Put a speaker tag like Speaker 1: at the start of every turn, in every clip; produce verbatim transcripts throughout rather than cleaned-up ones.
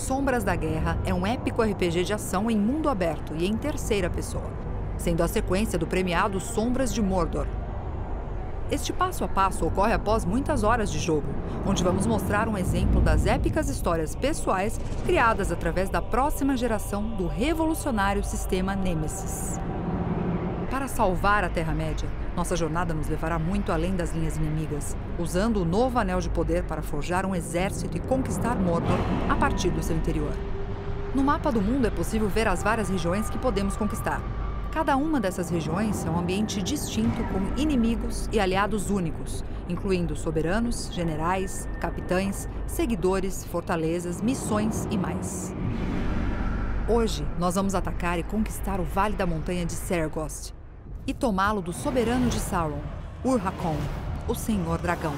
Speaker 1: Sombras da Guerra é um épico R P G de ação em mundo aberto e em terceira pessoa, sendo a sequência do premiado Sombras de Mordor. Este passo a passo ocorre após muitas horas de jogo, onde vamos mostrar um exemplo das épicas histórias pessoais criadas através da próxima geração do revolucionário sistema Nemesis. Para salvar a Terra-média, nossa jornada nos levará muito além das linhas inimigas, usando o novo Anel de Poder para forjar um exército e conquistar Mordor a partir do seu interior. No mapa do mundo é possível ver as várias regiões que podemos conquistar. Cada uma dessas regiões é um ambiente distinto com inimigos e aliados únicos, incluindo soberanos, generais, capitães, seguidores, fortalezas, missões e mais. Hoje, nós vamos atacar e conquistar o Vale da Montanha de Sergost e tomá-lo do soberano de Sauron, Ur-Hakon, o Senhor Dragão.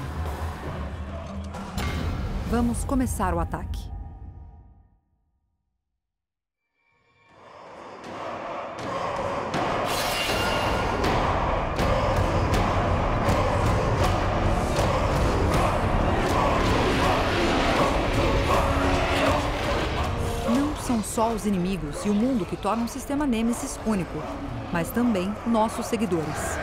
Speaker 1: Vamos começar o ataque. São só os inimigos e o mundo que tornam o sistema Nemesis único, mas também nossos seguidores.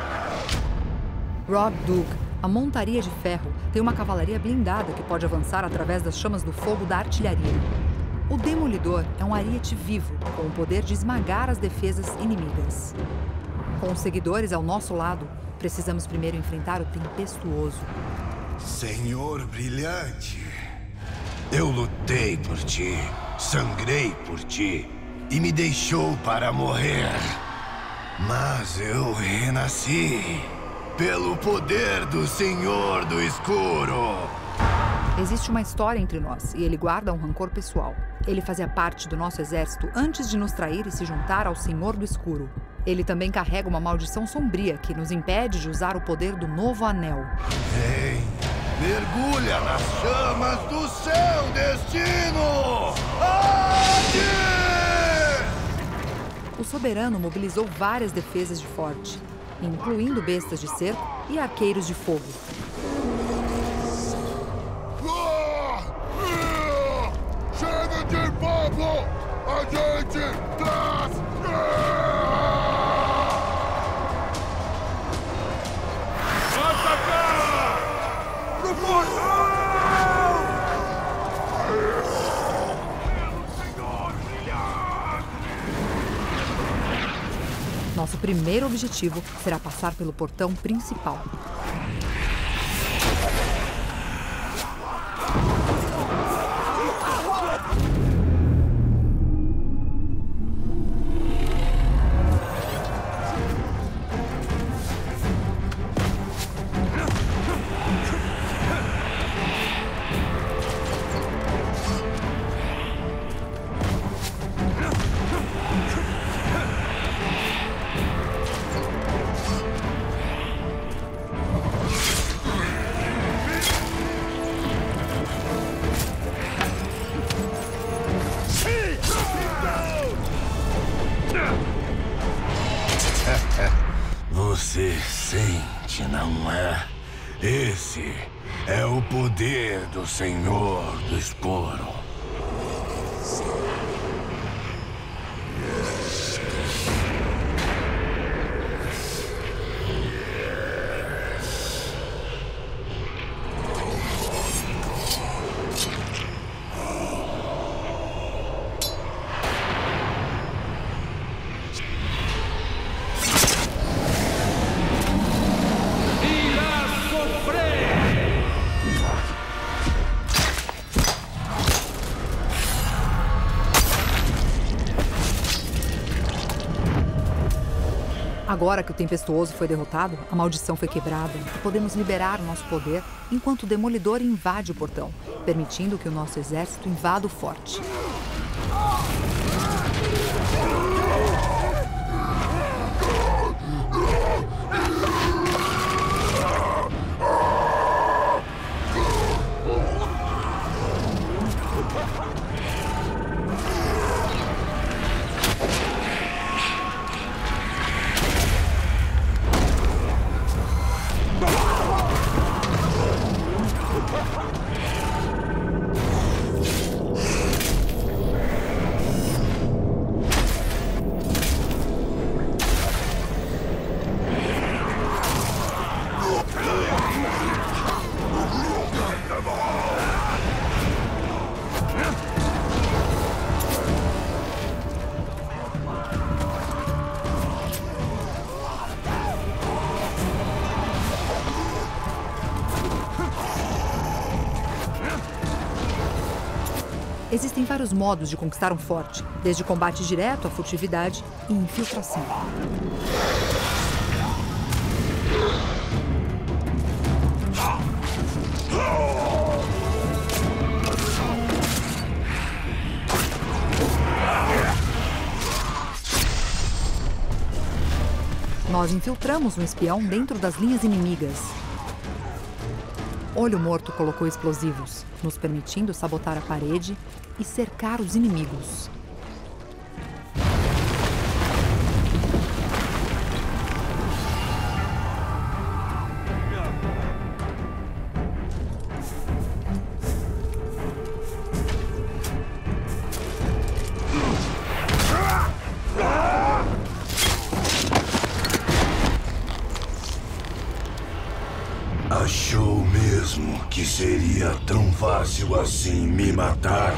Speaker 1: Rob Dug, a montaria de ferro, tem uma cavalaria blindada que pode avançar através das chamas do fogo da artilharia. O Demolidor é um ariete vivo, com o poder de esmagar as defesas inimigas. Com os seguidores ao nosso lado, precisamos primeiro enfrentar o Tempestuoso.
Speaker 2: Senhor Brilhante, eu lutei por ti. Sangrei por ti e me deixou para morrer. Mas eu renasci pelo poder do Senhor do Escuro.
Speaker 1: Existe uma história entre nós e ele guarda um rancor pessoal. Ele fazia parte do nosso exército antes de nos trair e se juntar ao Senhor do Escuro. Ele também carrega uma maldição sombria que nos impede de usar o poder do novo anel.
Speaker 2: Vem, mergulha nas chamas do seu destino! Ade!
Speaker 1: O soberano mobilizou várias defesas de forte, incluindo bestas de cerco e arqueiros de fogo.
Speaker 2: Chega de papo! A gente traz! Atacar! Pro portão!
Speaker 1: Nosso primeiro objetivo será passar pelo portão principal.
Speaker 2: Você sente, não é? Esse é o poder do Senhor do Escuro.
Speaker 1: Agora que o Tempestuoso foi derrotado, a maldição foi quebrada e podemos liberar o nosso poder enquanto o Demolidor invade o portão, permitindo que o nosso exército invada o forte. Existem vários modos de conquistar um forte, desde combate direto à furtividade e infiltração. Nós infiltramos um espião dentro das linhas inimigas. Olho Morto colocou explosivos, nos permitindo sabotar a parede e cercar os inimigos.
Speaker 2: Achou mesmo que seria tão fácil assim me matar?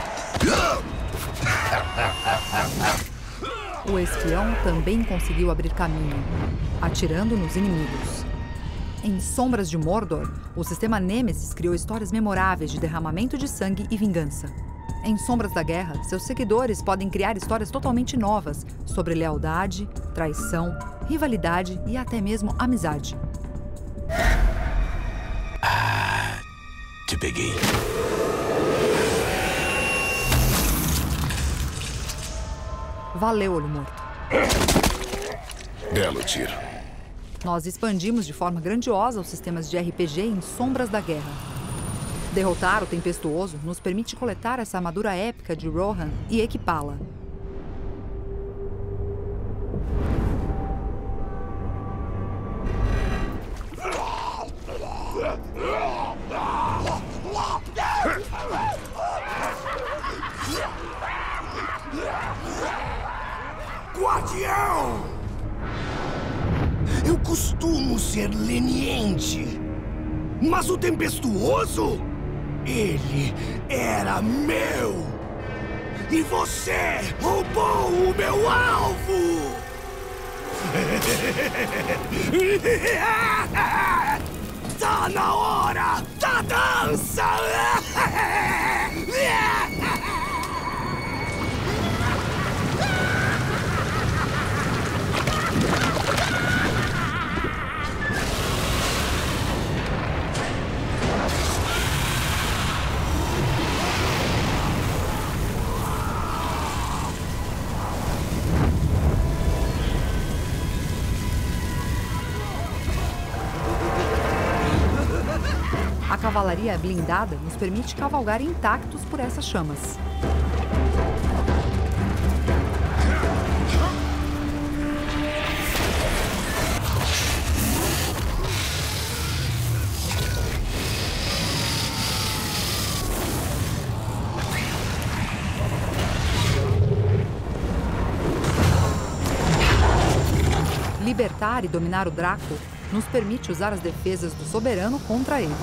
Speaker 1: O espião também conseguiu abrir caminho, atirando nos inimigos. Em Sombras de Mordor, o sistema Nêmesis criou histórias memoráveis de derramamento de sangue e vingança. Em Sombras da Guerra, seus seguidores podem criar histórias totalmente novas sobre lealdade, traição, rivalidade e até mesmo amizade.
Speaker 2: Te peguei.
Speaker 1: Valeu, Olho Morto.
Speaker 2: Belo tiro.
Speaker 1: Nós expandimos de forma grandiosa os sistemas de R P G em Sombras da Guerra. Derrotar o Tempestuoso nos permite coletar essa armadura épica de Rohan e equipá-la.
Speaker 2: Guardião! Eu costumo ser leniente, mas o Tempestuoso, ele era meu! E você roubou o meu alvo! Tá na hora da dança!
Speaker 1: A cavalaria blindada nos permite cavalgar intactos por essas chamas. Libertar e dominar o Draco nos permite usar as defesas do soberano contra ele.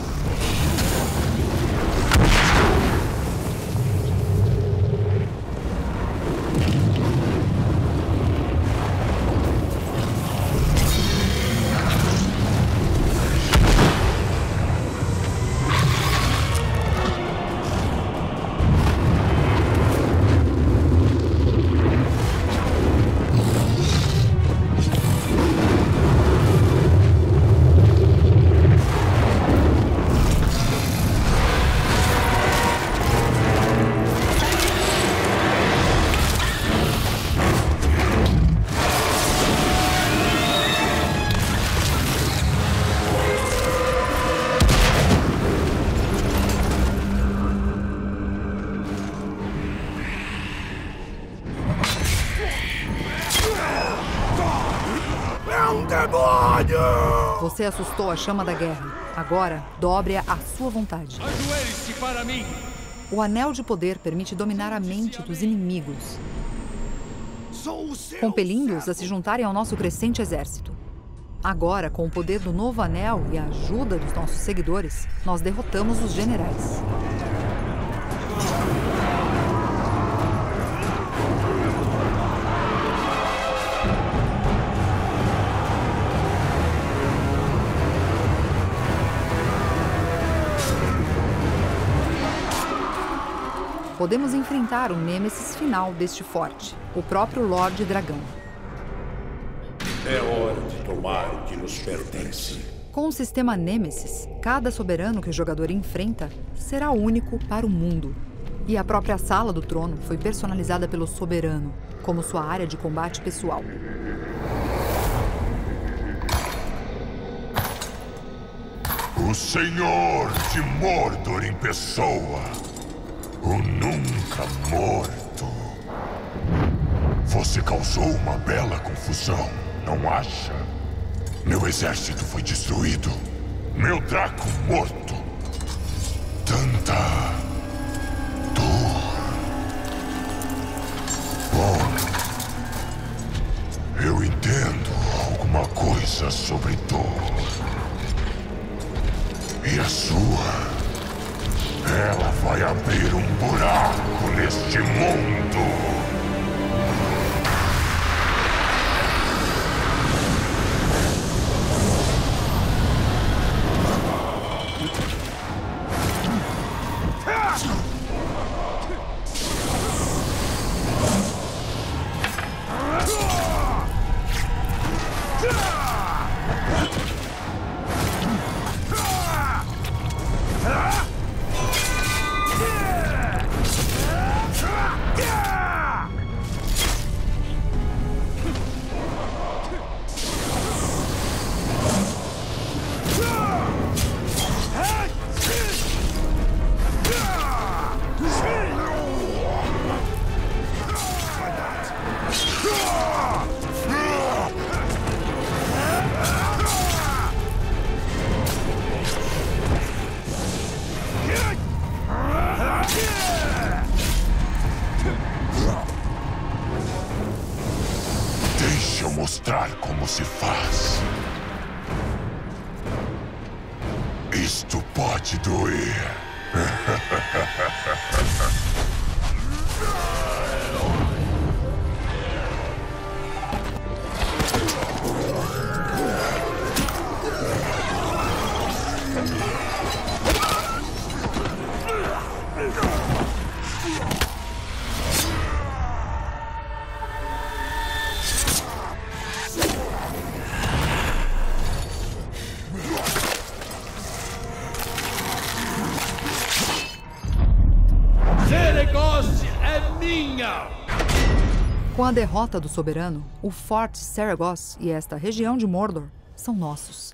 Speaker 1: Você assustou a chama da guerra. Agora, dobre-a à sua vontade.
Speaker 3: Ajoelhe-se para mim!
Speaker 1: O Anel de Poder permite dominar a mente dos inimigos, compelindo-os a se juntarem ao nosso crescente exército. Agora, com o poder do novo anel e a ajuda dos nossos seguidores, nós derrotamos os generais. podemos enfrentar o nêmesis final deste forte, o próprio Lorde Dragão.
Speaker 3: É hora de tomar o que nos pertence.
Speaker 1: Com o sistema Nêmesis, cada soberano que o jogador enfrenta será único para o mundo. E a própria Sala do Trono foi personalizada pelo soberano, como sua área de combate pessoal.
Speaker 4: O Senhor de Mordor em pessoa. O nunca morto. Você causou uma bela confusão, não acha? Meu exército foi destruído. Meu Draco morto. Tanta dor. Bom, eu entendo alguma coisa sobre dor. E a sua? Ela vai abrir um buraco neste mundo. Deixa eu mostrar como se faz. Isto pode doer.
Speaker 1: Com a derrota do soberano, o Forte Seragos e esta região de Mordor são nossos.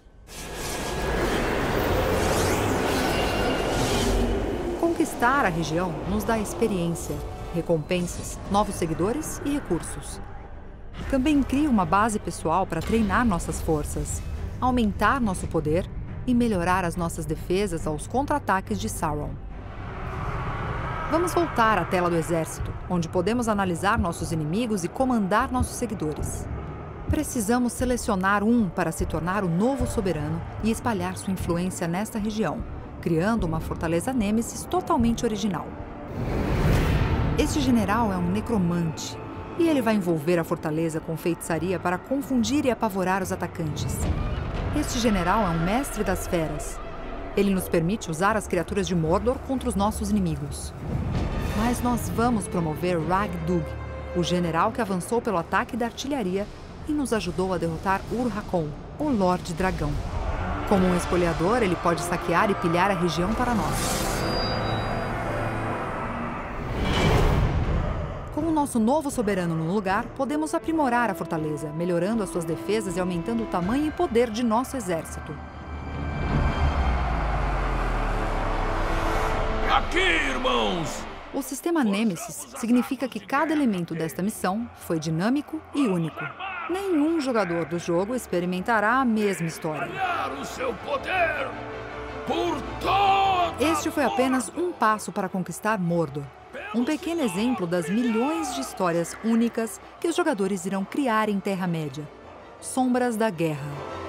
Speaker 1: Conquistar a região nos dá experiência, recompensas, novos seguidores e recursos. Também cria uma base pessoal para treinar nossas forças, aumentar nosso poder e melhorar as nossas defesas aos contra-ataques de Sauron. Vamos voltar à tela do exército, onde podemos analisar nossos inimigos e comandar nossos seguidores. Precisamos selecionar um para se tornar o novo soberano e espalhar sua influência nesta região, criando uma fortaleza Nêmesis totalmente original. Este general é um necromante, e ele vai envolver a fortaleza com feitiçaria para confundir e apavorar os atacantes. Este general é um mestre das feras. Ele nos permite usar as criaturas de Mordor contra os nossos inimigos. Mas nós vamos promover Rag-Dug, o general que avançou pelo ataque da artilharia e nos ajudou a derrotar Ur-Hakon, o Lorde Dragão. Como um espoliador, ele pode saquear e pilhar a região para nós. Com o nosso novo soberano no lugar, podemos aprimorar a fortaleza, melhorando as suas defesas e aumentando o tamanho e poder de nosso exército.
Speaker 3: Aqui, irmãos!
Speaker 1: O sistema Nêmesis significa que cada elemento desta missão foi dinâmico e único. Nenhum jogador do jogo experimentará a mesma história.
Speaker 3: O seu poder por toda
Speaker 1: Este foi apenas um passo para conquistar Mordor. Um pequeno exemplo das milhões de histórias únicas que os jogadores irão criar em Terra-média. Sombras da Guerra.